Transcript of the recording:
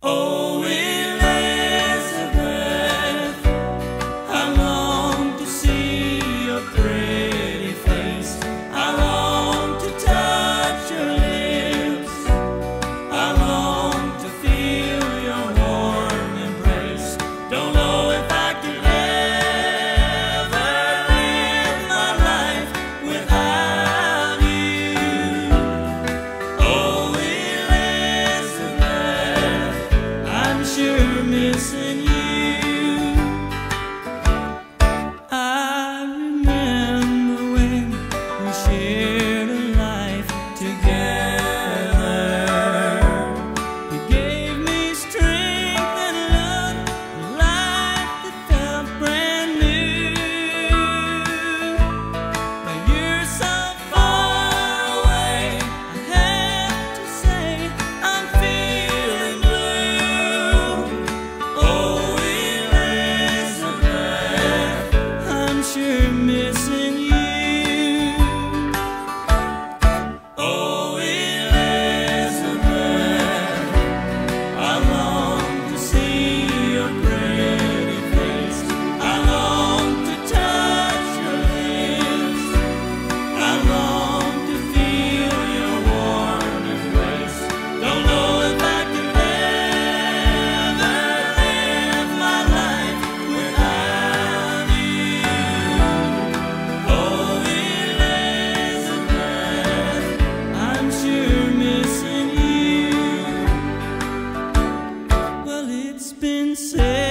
Oh, Elizabeth, I long to see your pretty face. I long to touch your lips. I long to feel your warm embrace. Don't know if I could ever live my life without you. Oh, Elizabeth, I'm sure missing you. I remember when we shared a life together. You gave me strength and love, a life that felt brand new. Now you're so far away, I have to say I'm feeling blue. Oh, Elizabeth, I'm sure missing you. Oh, Elizabeth, I long to see your pretty face. I long to touch your lips. I long to feel your warm embrace. Don't know if I could ever live my life without you. Oh, Elizabeth, I'm sure missing you. Well, it's been said